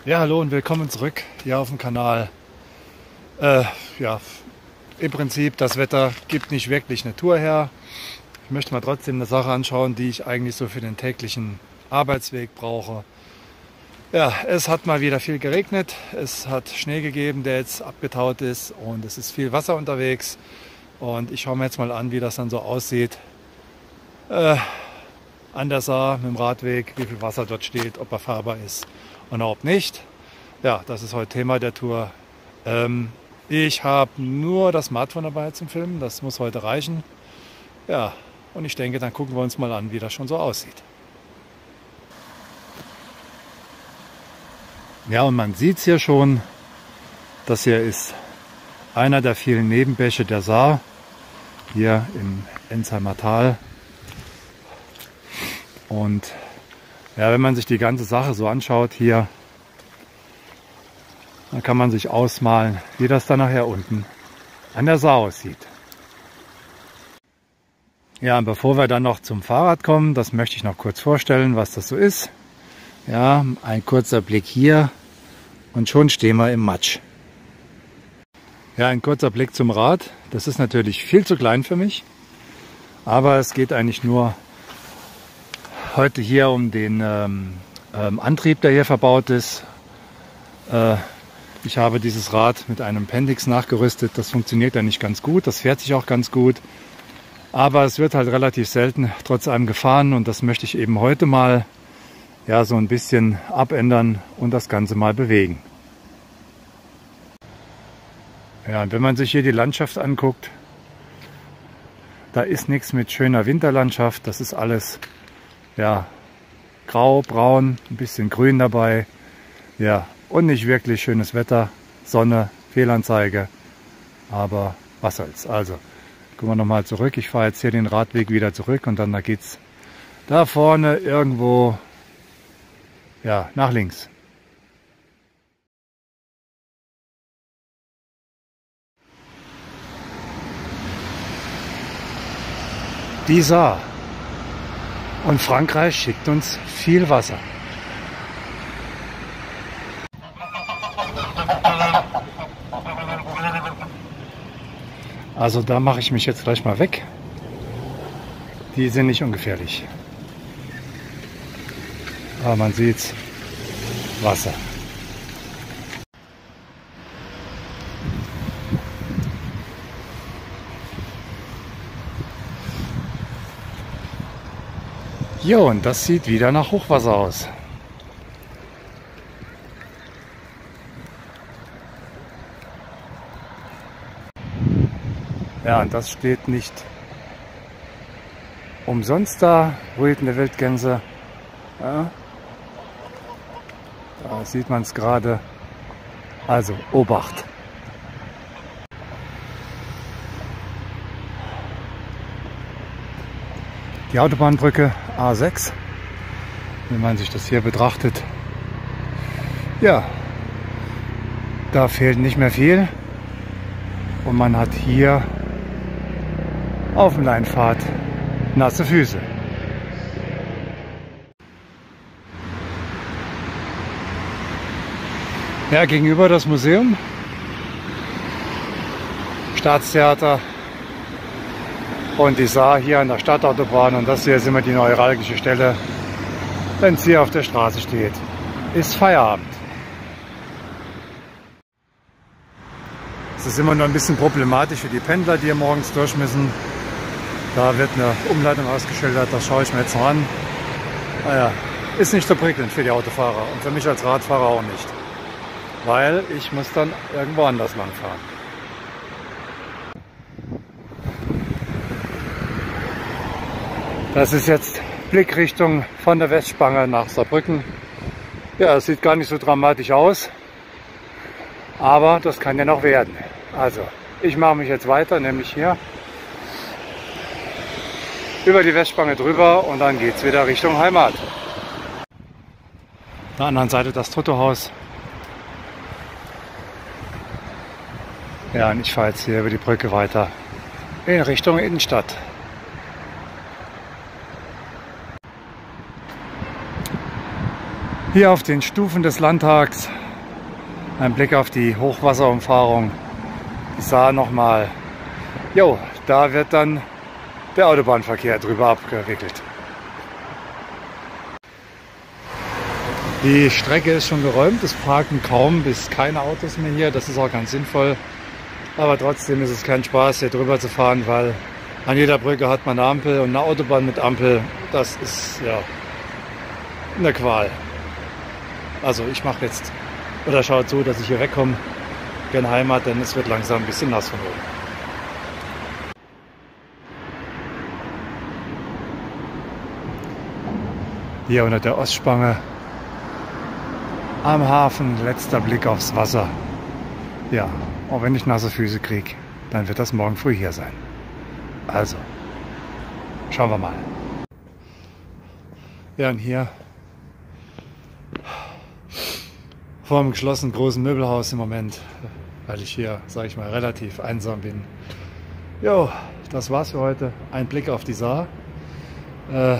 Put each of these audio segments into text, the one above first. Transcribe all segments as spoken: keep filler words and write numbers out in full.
Ja, hallo und willkommen zurück hier auf dem Kanal. Äh, ja, im Prinzip, das Wetter gibt nicht wirklich eine Tour her. Ich möchte mal trotzdem eine Sache anschauen, die ich eigentlich so für den täglichen Arbeitsweg brauche. Ja, es hat mal wieder viel geregnet, es hat Schnee gegeben, der jetzt abgetaut ist, und es ist viel Wasser unterwegs. Und ich schaue mir jetzt mal an, wie das dann so aussieht. Äh, an der Saar mit dem Radweg, wie viel Wasser dort steht, ob er fahrbar ist und ob nicht. Ja, das ist heute Thema der Tour. Ähm, ich habe nur das Smartphone dabei zum Filmen, das muss heute reichen. Ja, und ich denke, dann gucken wir uns mal an, wie das schon so aussieht. Ja, und man sieht es hier schon, das hier ist einer der vielen Nebenbäche der Saar, hier im Ensheimer Tal. Und ja, wenn man sich die ganze Sache so anschaut hier, dann kann man sich ausmalen, wie das dann nachher unten an der Saar aussieht. Ja, und bevor wir dann noch zum Fahrrad kommen, das möchte ich noch kurz vorstellen, was das so ist. Ja, ein kurzer Blick hier und schon stehen wir im Matsch. Ja, ein kurzer Blick zum Rad. Das ist natürlich viel zu klein für mich, aber es geht eigentlich nur heute hier um den ähm, ähm, Antrieb, der hier verbaut ist. Äh, ich habe dieses Rad mit einem Pendix nachgerüstet. Das funktioniert ja nicht ganz gut, das fährt sich auch ganz gut. Aber es wird halt relativ selten trotz allem gefahren, und das möchte ich eben heute mal ja, so ein bisschen abändern und das Ganze mal bewegen. Ja, und wenn man sich hier die Landschaft anguckt, da ist nichts mit schöner Winterlandschaft. Das ist alles ja, grau, braun, ein bisschen grün dabei. Ja, und nicht wirklich schönes Wetter, Sonne, Fehlanzeige, aber was soll's. Also, gucken wir nochmal zurück. Ich fahre jetzt hier den Radweg wieder zurück, und dann da geht's da vorne irgendwo ja, nach links. Die Saar. Und Frankreich schickt uns viel Wasser. Also da mache ich mich jetzt gleich mal weg. Die sind nicht ungefährlich. Aber man sieht's, Wasser. Jo, und das sieht wieder nach Hochwasser aus. Ja, und das steht nicht umsonst da, brütende Wildgänse. Ja, da sieht man es gerade. Also, Obacht! Die Autobahnbrücke A sechs, wenn man sich das hier betrachtet. Ja, da fehlt nicht mehr viel, und man hat hier auf dem Leinpfad nasse Füße. Ja, gegenüber das Museum, Staatstheater und die Saar hier an der Stadtautobahn, und das hier ist immer die neuralgische Stelle, wenn es hier auf der Straße steht, ist Feierabend. Es ist immer nur ein bisschen problematisch für die Pendler, die hier morgens durch müssen. Da wird eine Umleitung ausgeschildert, das schaue ich mir jetzt noch an. Naja, ist nicht so prickelnd für die Autofahrer und für mich als Radfahrer auch nicht, weil ich muss dann irgendwo anders lang fahren. Das ist jetzt Blickrichtung von der Westspange nach Saarbrücken. Ja, es sieht gar nicht so dramatisch aus, aber das kann ja noch werden. Also, ich mache mich jetzt weiter, nämlich hier über die Westspange drüber, und dann geht es wieder Richtung Heimat. Auf der anderen Seite das Trottohaus. Ja, und ich fahre jetzt hier über die Brücke weiter in Richtung Innenstadt. Hier auf den Stufen des Landtags ein Blick auf die Hochwasserumfahrung. Die Saar nochmal. Jo, da wird dann der Autobahnverkehr drüber abgewickelt. Die Strecke ist schon geräumt, es parken kaum bis keine Autos mehr hier. Das ist auch ganz sinnvoll. Aber trotzdem ist es kein Spaß, hier drüber zu fahren, weil an jeder Brücke hat man eine Ampel und eine Autobahn mit Ampel. Das ist ja eine Qual. Also ich mache jetzt oder schaue zu, dass ich hier wegkomme, gen Heimat, denn es wird langsam ein bisschen nass von oben. Hier unter der Ostspange am Hafen, letzter Blick aufs Wasser. Ja, und wenn ich nasse Füße kriege, dann wird das morgen früh hier sein. Also, schauen wir mal. Ja, und hier vor einem geschlossenen großen Möbelhaus im Moment, weil ich hier, sage ich mal, relativ einsam bin. Jo, das war's für heute. Ein Blick auf die Saar. Äh,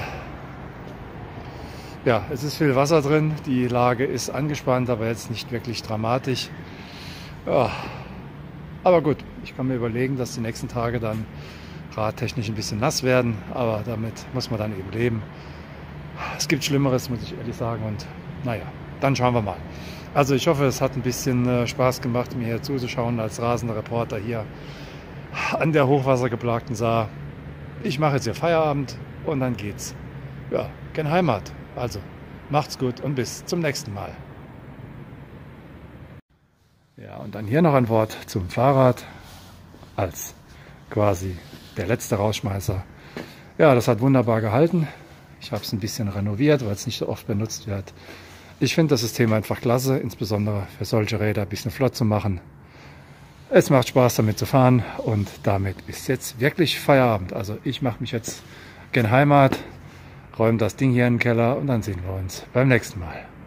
ja, es ist viel Wasser drin. Die Lage ist angespannt, aber jetzt nicht wirklich dramatisch. Ja, aber gut, ich kann mir überlegen, dass die nächsten Tage dann radtechnisch ein bisschen nass werden, aber damit muss man dann eben leben. Es gibt Schlimmeres, muss ich ehrlich sagen, und naja, dann schauen wir mal. Also ich hoffe, es hat ein bisschen Spaß gemacht, mir hier zuzuschauen als rasender Reporter hier an der hochwassergeplagten Saar. Ich mache jetzt hier Feierabend und dann geht's ja, gen Heimat. Also macht's gut und bis zum nächsten Mal. Ja, und dann hier noch ein Wort zum Fahrrad als quasi der letzte Rausschmeißer. Ja, das hat wunderbar gehalten. Ich habe es ein bisschen renoviert, weil es nicht so oft benutzt wird. Ich finde das System einfach klasse, insbesondere für solche Räder ein bisschen flott zu machen. Es macht Spaß damit zu fahren und damit ist jetzt wirklich Feierabend. Also ich mache mich jetzt gen Heimat, räume das Ding hier in den Keller und dann sehen wir uns beim nächsten Mal.